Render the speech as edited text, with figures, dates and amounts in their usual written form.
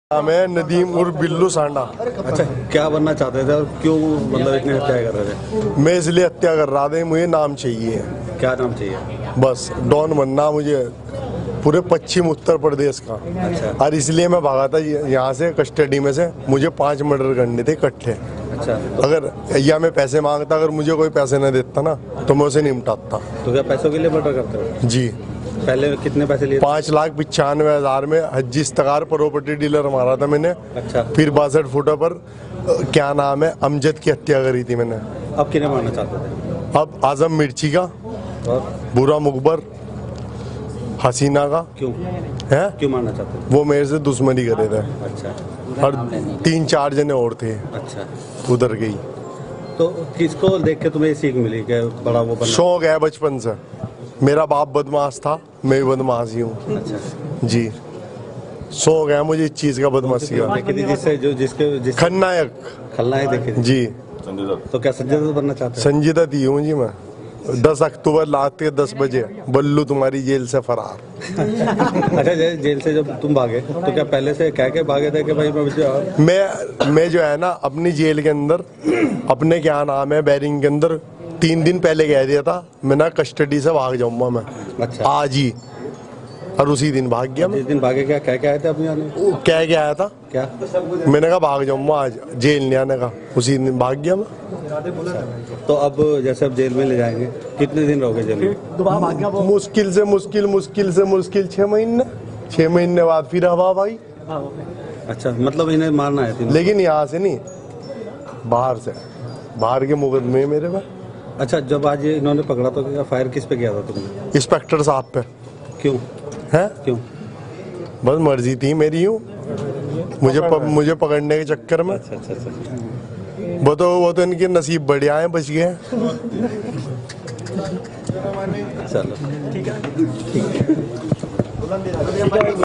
नाम है नदीम उर्फ बिल्लू सांडा। अच्छा, क्या बनना चाहते थे और क्यों मतलब इतनी हत्या कर रहे थे? मैं इसलिए हत्या कर रहा था, मुझे नाम चाहिए। क्या नाम चाहिए? बस डॉन बनना मुझे पूरे पश्चिम उत्तर प्रदेश का। अच्छा। और इसलिए मैं भागा था यहाँ से, कस्टडी में से। मुझे 5 मर्डर करने थे इकट्ठे। अच्छा, अगर या मैं पैसे मांगता, अगर मुझे कोई पैसे न देता ना तो मैं उसे निपटाता। तो क्या पैसों के लिए मर्डर करते हो? जी। पहले कितने पैसे लिए? 5,95,000 में हज्जी इस्तकार प्रॉपर्टी डीलर मारा था मैंने। अच्छा। फिर 62 फुटा पर क्या नाम है अमजद की हत्या करी थी मैंने। अब किन्हें मारना चाहते थे? अब आजम मिर्ची का और बुरा मुखबर हसीना का। क्यों है क्यों मारना चाहते थे? वो मेरे से दुश्मनी करे थे। अच्छा। और 3-4 जने और थे अच्छा, उधर गई। तो किसको देख के तुम्हें ये सीख मिली कि बड़ा वो बनना? शौक है बचपन से। मेरा बाप बदमाश था, मैं भी बदमाश ही हूँ। अच्छा जी, शौक है मुझे इस चीज का, बदमाशी का। देखी थी जिससे जो जिसके खलनायक। खलनायक देखी थी? जी। तो क्या संजय दत्त बनना चाहते हैं? संजीदा दी हूँ जी मैं। 10 अक्टूबर रात के 10 बजे बल्लू तुम्हारी जेल से फरार। अच्छा, जेल से जब तुम भागे तो क्या पहले से कह के भागे थे कि भाई मैं जो है ना अपनी जेल के अंदर, अपने क्या नाम है बैरिंग के अंदर 3 दिन पहले कह दिया था मैं ना कस्टडी से भाग जाऊंगा मैं। अच्छा। आज ही। और उसी दिन भाग गया मैं। जिस दिन भागे क्या कह के आए थे अपने आने? कह के आया था क्या? मैंने कहा भाग जाऊंगा आज, जेल नहीं आने का। उसी दिन भाग गया मैं। तो अब जैसे अब जेल में ले जाएंगे, कितने दिन रहोगे जेल में? मुश्किल से 6 महीने। 6 महीने बाद फिर हवा भाई। अच्छा, मतलब इन्हें मारना है तीनों? लेकिन यहाँ से नहीं, बाहर से। बाहर के मुकदमे मेरे में। अच्छा, जब आज ये इन्होंने पकड़ा तो क्या फायर किस पे किया था तुमने? इंस्पेक्टर साहब पे। क्यों है क्यों? बस मर्जी थी मेरी। हूँ मुझे पकड़ने के चक्कर में। अच्छा अच्छा अच्छा। वो तो इनके नसीब बढ़िया है, बच गए। चलो ठीक है।